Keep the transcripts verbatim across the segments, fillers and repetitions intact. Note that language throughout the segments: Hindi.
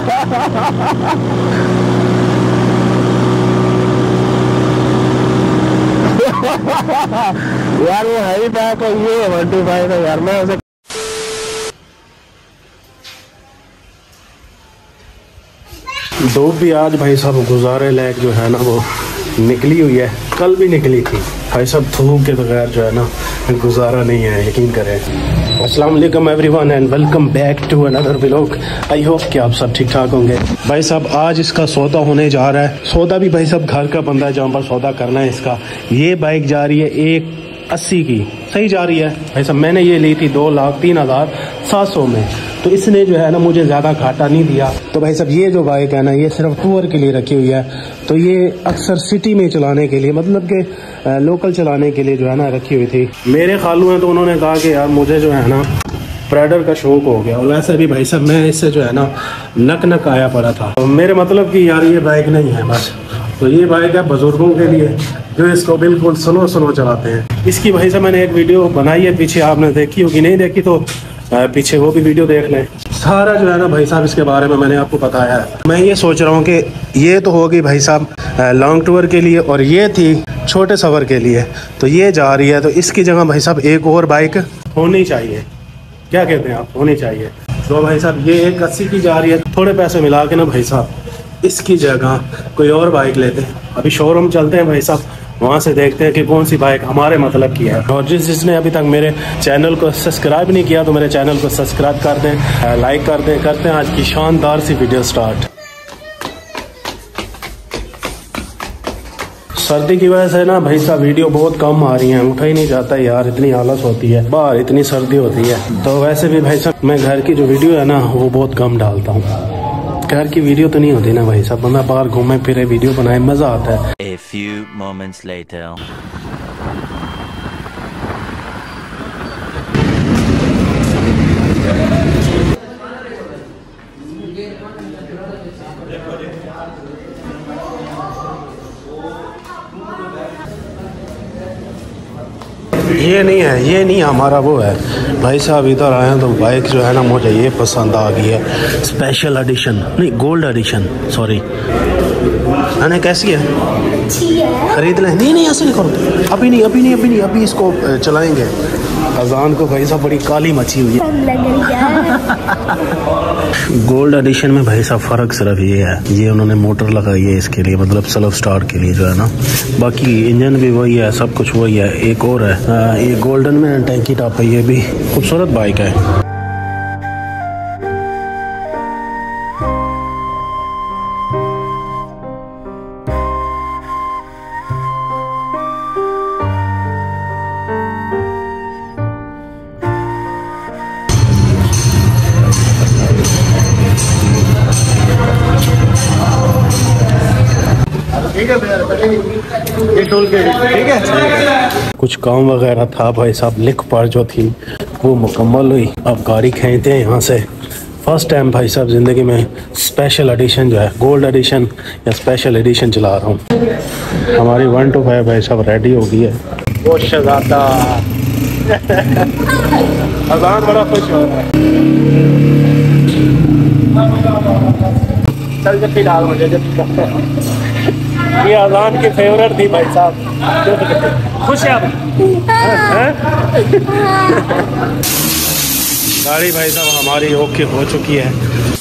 यार वो हैवी पैक है, ये वन टू फाइव है यार। मैं उसे धूप भी आज भाई साहब गुजारे लायक जो है ना वो निकली हुई है, कल भी निकली थी भाई साहब। धूप के बगैर जो है ना गुजारा नहीं है, यकीन करें। अस्सलाम वालेकुम everyone and welcome back to another vlog. I hope कि आप सब ठीक ठाक होंगे। भाई साहब आज इसका सौदा होने जा रहा है। सौदा भी भाई साहब घर का बंदा है जहाँ पर सौदा करना है इसका। ये बाइक जा रही है एक अस्सी की, सही जा रही है भाई साहब। मैंने ये ली थी दो लाख तीन हजार सात सौ में, तो इसने जो है ना मुझे ज़्यादा घाटा नहीं दिया। तो भाई साहब ये जो बाइक है ना ये सिर्फ टूर के लिए रखी हुई है। तो ये अक्सर सिटी में चलाने के लिए, मतलब कि लोकल चलाने के लिए जो है ना रखी हुई थी। मेरे खालू हैं तो उन्होंने कहा कि यार मुझे जो है ना प्राइडर का शौक हो गया, और वैसे भी भाई साहब मैं इससे जो है ना नक नक आया पड़ा था। तो मेरे मतलब कि यार ये बाइक नहीं है बस। तो ये बाइक है बुजुर्गों के लिए जो इसको बिल्कुल स्लो स्लो चलाते हैं। इसकी भाई साहब मैंने एक वीडियो बनाई है पीछे, आपने देखी होगी, नहीं देखी तो पीछे वो भी वीडियो देख लें। सारा जो है ना भाई साहब इसके बारे में मैंने आपको बताया है। मैं ये सोच रहा हूँ कि ये तो होगी भाई साहब लॉन्ग टूर के लिए, और ये थी छोटे सफ़र के लिए। तो ये जा रही है, तो इसकी जगह भाई साहब एक और बाइक होनी चाहिए। क्या कहते हैं आप, होनी चाहिए। तो भाई साहब ये एक अस्सी की जा रही है, थोड़े पैसे मिला के ना भाई साहब इसकी जगह कोई और बाइक लेते हैं। अभी शोरूम चलते हैं भाई साहब, वहाँ से देखते हैं कि कौन सी बाइक हमारे मतलब की है। और जिस जिसने अभी तक मेरे चैनल को सब्सक्राइब नहीं किया तो मेरे चैनल को सब्सक्राइब कर दें, लाइक कर दें। करते हैं आज की शानदार सी वीडियो स्टार्ट। सर्दी की वजह से ना भाई साहब वीडियो बहुत कम आ रही है, उठा ही नहीं जाता यार, इतनी आलस होती है, बाहर इतनी सर्दी होती है। तो वैसे भी भाई साहब मैं घर की जो वीडियो है ना वो बहुत कम डालता हूँ। घर की वीडियो तो नहीं होती ना भाई साहब, बंदा बाहर घूमे फिरे वीडियो बनाए, मजा आता है। A few moments later. ये नहीं है, ये नहीं हमारा वो है भाई साहब। इधर आए हैं तो बाइक जो है ना मुझे ये पसंद आ गई है, स्पेशल एडिशन नहीं गोल्ड एडिशन, सॉरी। अने कैसी है, खरीद लें? नहीं नहीं ऐसे नहीं करो, अभी नहीं अभी नहीं अभी नहीं अभी इसको चलाएंगे। अजान को भाई साहब बड़ी काली मची हुई है। गोल्ड एडिशन में भाई साहब फ़र्क सिर्फ ये है, ये उन्होंने मोटर लगाई है इसके लिए, मतलब सेल्फ स्टार्ट के लिए जो है ना। बाकी इंजन भी वही है, सब कुछ वही है। एक और है आ, ये गोल्डन में टैंकी टॉप है, ये भी खूबसूरत बाइक है। ठीक है, कुछ काम वगैरह था भाई साहब, लिख पर जो थी वो मुकम्मल हुई। अब गाड़ी खींचते हैं यहाँ से। फर्स्ट टाइम भाई साहब ज़िंदगी में स्पेशल एडिशन जो है, गोल्ड एडिशन या स्पेशल एडिशन चला रहा हूँ। हमारी वन टू फाइव भाई साहब रेडी हो गई है। वो शहजादा अजान बड़ा खुश हो रहा है। चल जब डाल मुझे जब ये अजान की फेवरेट थी भाई साहब। खुश है गाड़ी भाई साहब हमारी ओके हो चुकी है।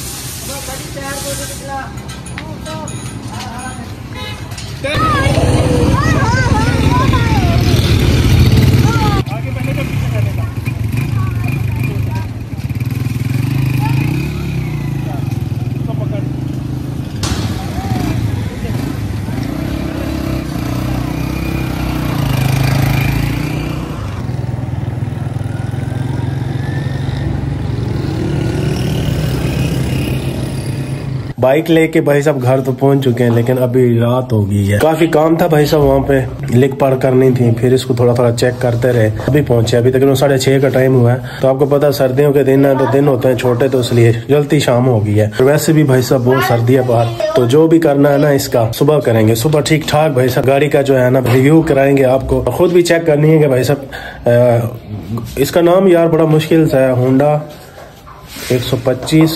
बाइक लेके भाई साहब घर तो पहुंच चुके हैं, लेकिन अभी रात हो गई है। काफी काम था भाई साहब, वहाँ पे लिख पढ़ करनी थी, फिर इसको थोड़ा थोड़ा चेक करते रहे। अभी पहुंचे, अभी तक साढ़े छह का टाइम हुआ है। तो आपको पता सर्दियों के दिन है तो दिन होते हैं छोटे, तो इसलिए जल्दी शाम हो गई है। वैसे भी भाई साहब बहुत सर्दी है बाहर, तो जो भी करना है ना इसका सुबह करेंगे। सुबह ठीक ठाक भाई साहब गाड़ी का जो है ना रिव्यू कराएंगे, आपको खुद भी चेक करनी है कि भाई साहब इसका नाम यार बड़ा मुश्किल सा है, होंडा एक सौ पच्चीस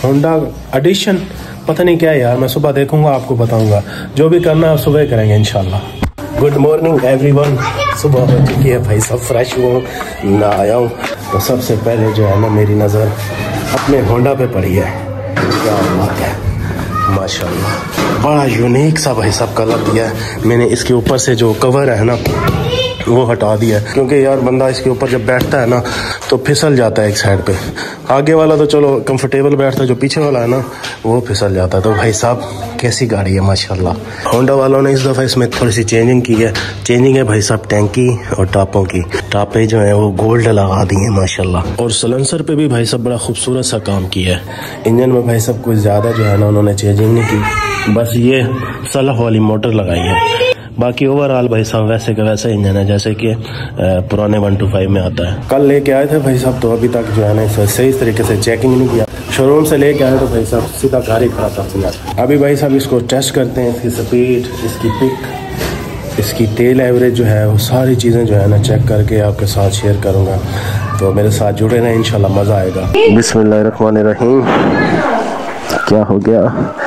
होंडा एडिशन, पता नहीं क्या है यार, मैं सुबह देखूंगा, आपको बताऊंगा। जो भी करना है सुबह करेंगे इंशाल्लाह। Good morning everyone. सुबह हो चुकी है भाई, सब फ्रेश हुआ, ना आया हूँ। तो सबसे पहले जो है ना मेरी नज़र अपने होंडा पे पड़ी है। क्या बात है, माशाल्लाह, बड़ा यूनिक सा भाई सब कलर दिया है मैंने। इसके ऊपर से जो कवर है ना वो हटा दिया है, क्योंकि यार बंदा इसके ऊपर जब बैठता है ना तो फिसल जाता है एक साइड पे। आगे वाला तो चलो कंफर्टेबल बैठता है, जो पीछे वाला है ना वो फिसल जाता है। तो भाई साहब कैसी गाड़ी है माशाल्लाह। होंडा वालों ने इस दफ़ा इसमें थोड़ी सी चेंजिंग की है। चेंजिंग है भाई साहब टैंकी और टापों की। टापे जो है वो गोल्ड लगा दी है माशाल्लाह। और सलेंसर पे भी भाई साहब बड़ा खूबसूरत सा काम किया है। इंजन में भाई साहब कुछ ज़्यादा जो है ना उन्होंने चेंजिंग नहीं की, बस ये सलफ वाली मोटर लगाई है। बाकी ओवरऑल भाई साहब वैसे का वैसा इंजन है जैसे कि पुराने वन टू फाइव में आता है। कल लेके आए थे भाई साहब, तो अभी तक जो है ना इसे सही तरीके से चेकिंग नहीं किया। शोरूम से लेके आए तो भाई साहब सीधा गाड़ी खड़ा था। अभी भाई साहब इसको टेस्ट करते हैं, इसकी स्पीड, इसकी पिक, इसकी तेल एवरेज जो है वो सारी चीज़ें जो है ना चेक करके आपके साथ शेयर करूँगा। तो मेरे साथ जुड़े रहें, इंशाल्लाह मज़ा आएगा। बिस्मिल्लाहिर्रहमानिर्रहीम। क्या हो गया?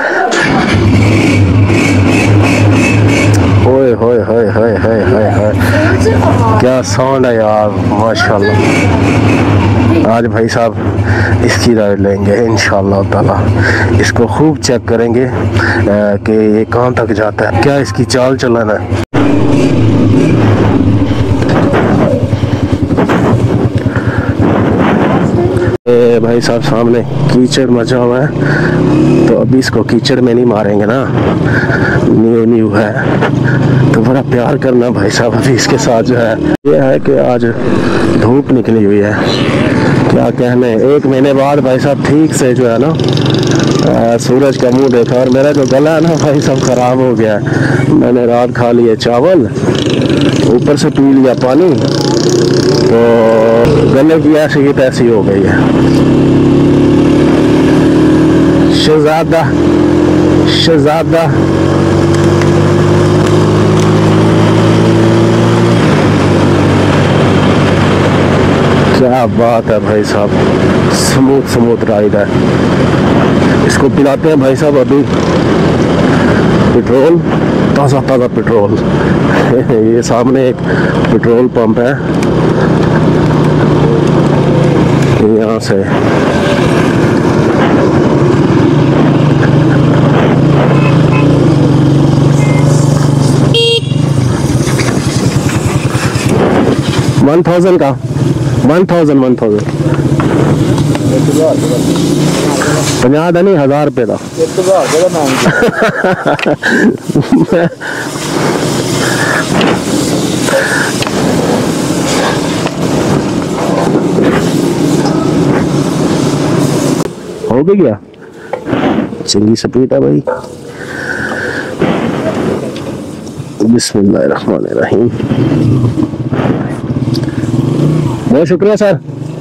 होए होए होए होए होए होए होए, क्या साउंड है यार माशाल्लाह। आज भाई साहब इसकी राइड लेंगे इंशाल्लाह ताला। इसको खूब चेक करेंगे कि ये कहाँ तक जाता है, क्या इसकी चाल चलन है। भाई साहब सामने कीचड़ मचा हुआ है, तो अभी इसको कीचड़ में नहीं मारेंगे ना, न्यू न्यू है तो बड़ा प्यार करना भाई साहब। अभी इसके साथ जो है ये है कि आज धूप निकली हुई है, क्या कहने, एक महीने बाद भाई साहब ठीक से जो है ना आ, सूरज का मुंह देखा। और मेरा जो गला है ना भाई साहब खराब हो गया है। मैंने रात खा लिए चावल, ऊपर से पी लिया पानी, तो गले की ऐसी की तैसी हो गई है। शहजादा शहजादा क्या बात है भाई साहब, स्मूथ स्मूथ राइड है। इसको पिलाते हैं भाई साहब अभी पेट्रोल, ताज़ा ताज़ा पेट्रोल। ये सामने एक पेट्रोल पंप है, यहाँ से वन थाउजेंड का वन थाउजेंड वन थाउजेंड पंजाह का नहीं, हजार रुपये का। हो भी गया, चंगी स्पीड है भाई। बिस्मिल्लाहिर्रहमानिर्रहीम। बहुत शुक्रिया सर।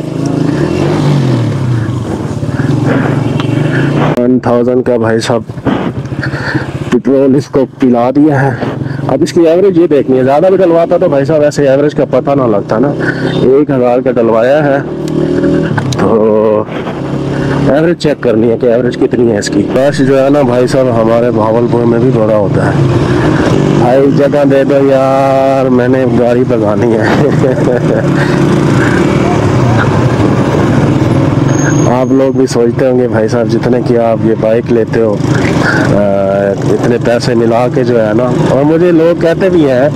वन थाउजेंड का भाई साहब पेट्रोल इसको पिला दिया है। अब इसकी एवरेज ये देखनी है, ज़्यादा भी डलवाता तो भाई साहब ऐसे एवरेज का पता ना लगता ना। एक हज़ार का डलवाया है तो एवरेज चेक करनी है कि एवरेज कितनी है इसकी। रश जो है ना भाई साहब हमारे भावलपुर में भी बड़ा होता है। भाई जगह दे दो यार, मैंने गाड़ी भगानी है। आप लोग भी सोचते होंगे भाई साहब जितने की आप ये बाइक लेते हो आ, इतने पैसे मिला के जो है ना, और मुझे लोग कहते भी हैं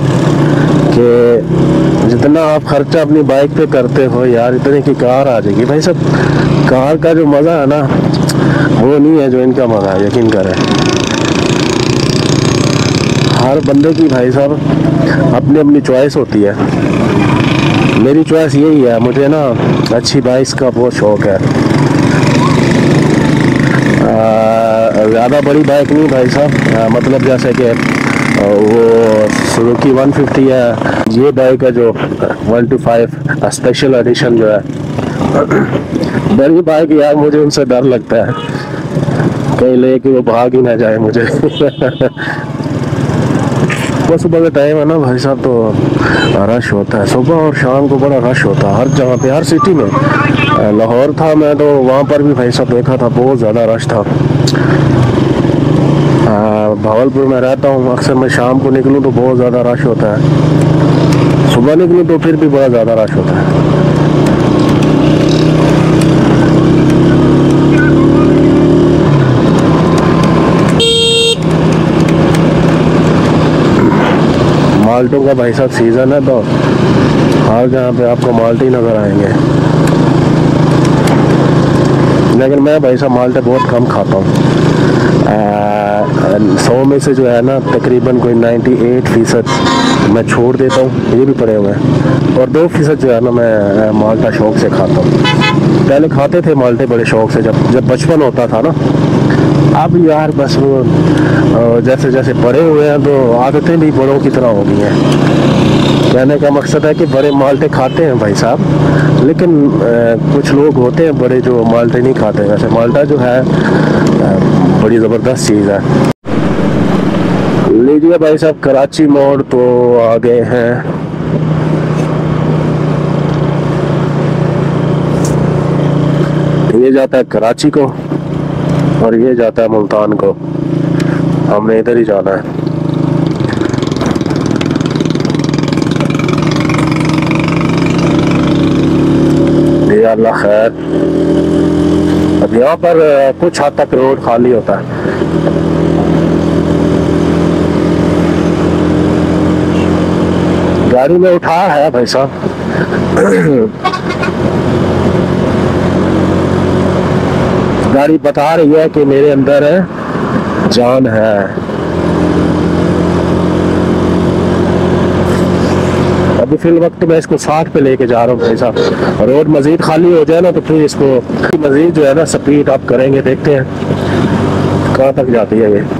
कि जितना आप खर्चा अपनी बाइक पे करते हो यार इतने की कार आ जाएगी। भाई साहब कार का जो मज़ा है ना वो नहीं है जो इनका मज़ा है, यकीन करें। हर बंदे की भाई साहब अपनी अपनी चॉइस होती है। मेरी चॉइस यही है, मुझे ना अच्छी बाइक का बहुत शौक़ है। ज़्यादा बड़ी बाइक नहीं भाई साहब, मतलब जैसे कि वो सुजुकी वन फिफ्टी है, ये बाइक है जो one two five special edition जो है। बड़ी बाइक यार मुझे उनसे डर लगता है कहीं लेके वो भाग ही ना जाए मुझे। सुबह का टाइम है ना भाई साहब तो रश होता है, सुबह और शाम को बड़ा रश होता है हर जगह पे, हर सिटी में। लाहौर था मैं तो वहाँ पर भी भाई साहब देखा था बहुत ज़्यादा रश था। भावलपुर में रहता हूँ, अक्सर मैं शाम को निकलूँ तो बहुत ज़्यादा रश होता है, सुबह निकलूँ तो फिर भी बड़ा ज़्यादा रश होता है। माल्टों का भाई साहब सीज़न है तो हर जगह पे आपको माल्टे नज़र आएंगे, लेकिन मैं भाई साहब माल्टे बहुत कम खाता हूँ। सौ में से जो है ना तकरीबन कोई अट्ठानवे फीसद मैं छोड़ देता हूँ, ये भी पड़े हुए हैं, और दो फीसद जो है ना मैं माल्टा शौक से खाता हूँ। पहले खाते थे माल्टे बड़े शौक से, जब जब बचपन होता था ना। अब यार बस वो जैसे जैसे बड़े हुए हैं तो आदतें भी बड़ों की तरह हो गई हैं। कहने का मकसद है कि बड़े माल्टे खाते हैं भाई साहब, लेकिन आ, कुछ लोग होते हैं बड़े जो माल्टे नहीं खाते। वैसे माल्टा जो है आ, बड़ी ज़बरदस्त चीज़ है। लीजिए भाई साहब कराची मोड़ तो आ गए हैं। ये जाता है कराची को और ये जाता है मुल्तान को, हमने इधर ही जाना है। ये अल्लाह खैर। अब यहाँ पर कुछ हद तक रोड खाली होता है। गाड़ी में उठा है भाई साहब। गाड़ी बता रही है कि मेरे अंदर है जान है। अभी फिल वक्त मैं इसको साठ पे लेके जा रहा हूँ भाई साहब। रोड मजीद खाली हो जाए ना तो फिर इसको मजीद जो है ना स्पीड अप करेंगे, देखते हैं कहाँ तक जाती है ये।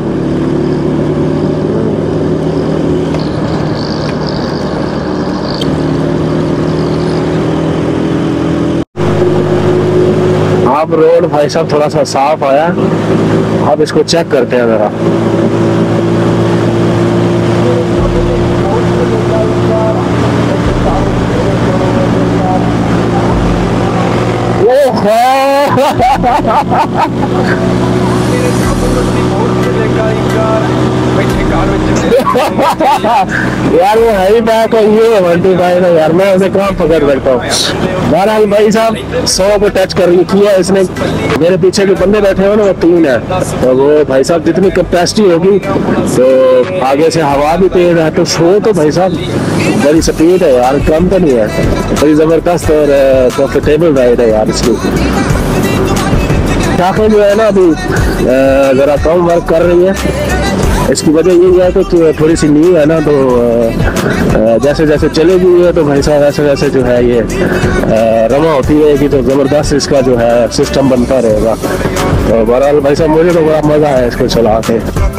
अब रोड भाई साहब थोड़ा सा साफ आया, अब इसको चेक करते हैं जरा। यार वो है ही बैक और ये ट्वेंटी फाइव है यार, मैं उसे कहाँ पकड़ सकता हूँ। बहरहाल भाई साहब सौ को टच कर किया इसने। मेरे पीछे जो बंदे बैठे हो ना वो तीन है, तो वो भाई साहब जितनी कैपेसिटी होगी तो आगे से हवा भी तेज है, तो शो तो भाई साहब बड़ी स्पीड है यार, कम तो नहीं है, बड़ी जबरदस्त और कंफर्टेबल राइड है यार इसकी। शाखें जो है ना अभी ज़रा कम वर्क कर रही है। इसकी वजह यही है कि थोड़ी सी न्यू है ना, तो जैसे जैसे चलेगी ये तो भाई साहब ऐसे वैसे जो है ये रमा होती रहेगी, तो ज़बरदस्त इसका जो है सिस्टम बनता रहेगा। तो बहरहाल भाई साहब मुझे तो बड़ा मज़ा है इसको चला के।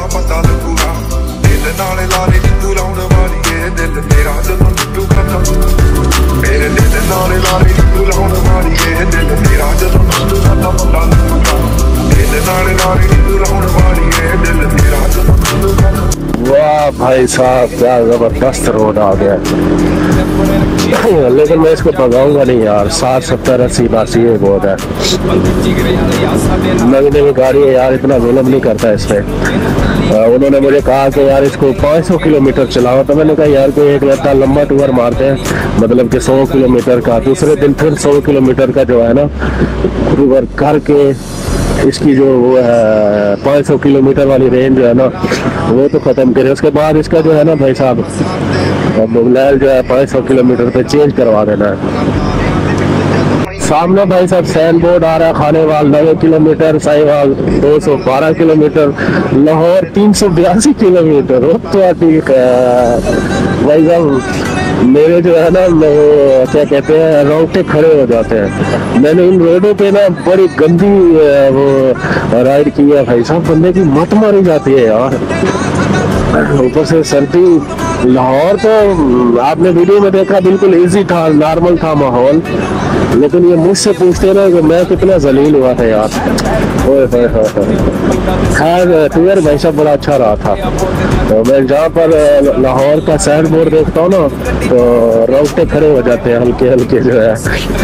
वाह भाई साहब क्या जबरदस्त रोड आ गया। लेकिन मैं इसको भगाऊंगा नहीं यार, साठ सत्तर अस्सी बासी ये बहुत है। नई नई गाड़ी है यार, इतना जुल्म नहीं करता इस पे। उन्होंने मुझे कहा कि यार इसको पाँच सौ किलोमीटर चलाओ, तो मैंने कहा यार कोई एक इतना लंबा टूर मारते हैं, मतलब कि सौ किलोमीटर का, दूसरे दिन फिर सौ किलोमीटर का जो है ना टूर करके इसकी जो वो है पाँच सौ किलोमीटर वाली रेंज जो है ना वो तो ख़त्म करें। उसके बाद इसका जो है ना भाई साहब मोबाइल जो है पाँच सौ किलोमीटर पे चेंज करवा देना है। सामने भाई साहब साइन बोर्ड आ रहा है, खानेवाल नब्बे किलोमीटर, साहिवाल दो सौ बारह किलोमीटर, लाहौर तीन सौ बयासी किलोमीटर। वो तो ठीक है भाई साहब, मेरे जो है ना वो क्या कहते हैं रोंगटे खड़े हो जाते हैं। मैंने इन रोडों पे ना बड़ी गंदी वो राइड की है भाई साहब, बंदे की मत मारी जाती है यार। ऊपर से सर्दी। लाहौर तो आपने वीडियो में देखा बिल्कुल इजी था, नॉर्मल था माहौल, लेकिन ये मुझसे पूछते ना कि मैं कितना जलील हुआ था यार। ओए होए होए। खैर टूर भाई साहब बड़ा अच्छा रहा था। तो मैं जहाँ पर लाहौर का सैंड बोर्ड देखता हूँ ना तो रोंगटे खड़े हो जाते हैं हल्के हल्के जो है।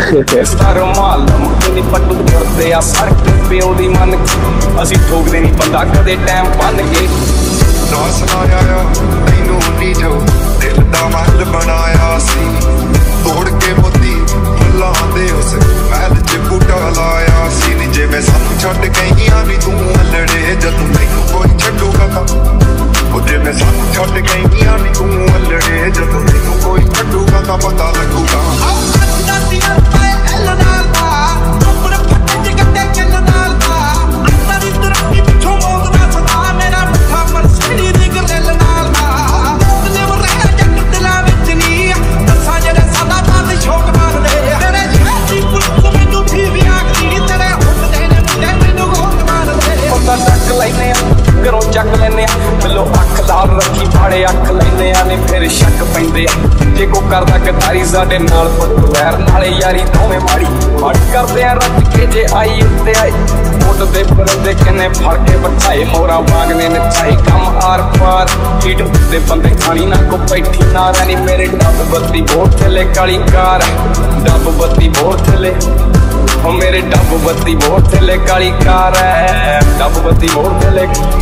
करदा गदारी साडे नाल वैर नाले यारी दोवें माड़ी माड़ी करदे आ रच के जे आई उत्ते आई मोट दे परदे किन्ने फड़ के बठाए मोरा बागने नचाए कम आर पार हीट दे बंदे खानी ना को बैठी ना रानी मेरे डब बत्ती बोट चले काली कार डब बत्ती बोट चले ओ मेरे डब बत्ती बोट चले काली कार है डब बत्ती बोट चले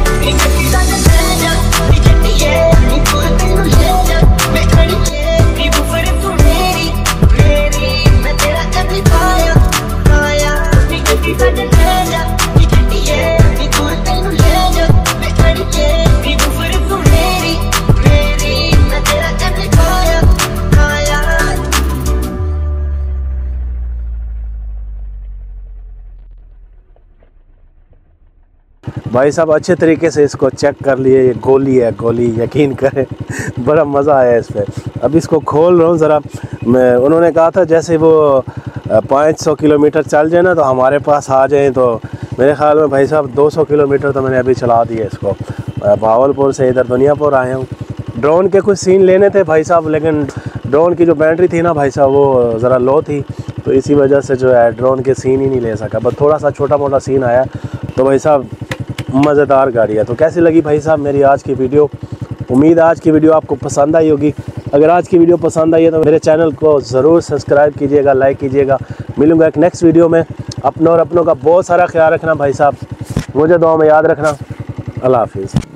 भाई साहब अच्छे तरीके से इसको चेक कर लिए। ये गोली है, गोली यकीन करें बड़ा मज़ा आया इस पर। अब इसको खोल रहा हूँ ज़रा। मैं उन्होंने कहा था जैसे वो पाँच सौ किलोमीटर चल जाए ना तो हमारे पास आ जाएं, तो मेरे ख्याल में भाई साहब दो सौ किलोमीटर तो मैंने अभी चला दिया इसको। भावलपुर से इधर दुनियापुर आए हूँ। ड्रोन के कुछ सीन लेने थे भाई साहब, लेकिन ड्रोन की जो बैटरी थी ना भाई साहब वो ज़रा लो थी, तो इसी वजह से जो है ड्रोन के सीन ही नहीं ले सका। बस थोड़ा सा छोटा मोटा सीन आया। तो भाई साहब मज़ेदार गाड़ी है। तो कैसी लगी भाई साहब मेरी आज की वीडियो? उम्मीद है आज की वीडियो आपको पसंद आई होगी। अगर आज की वीडियो पसंद आई है तो मेरे चैनल को ज़रूर सब्सक्राइब कीजिएगा, लाइक कीजिएगा। मिलूँगा एक नेक्स्ट वीडियो में। अपनों और अपनों का बहुत सारा ख्याल रखना भाई साहब, मुझे दुआ में याद रखना। अल्लाह हाफिज़।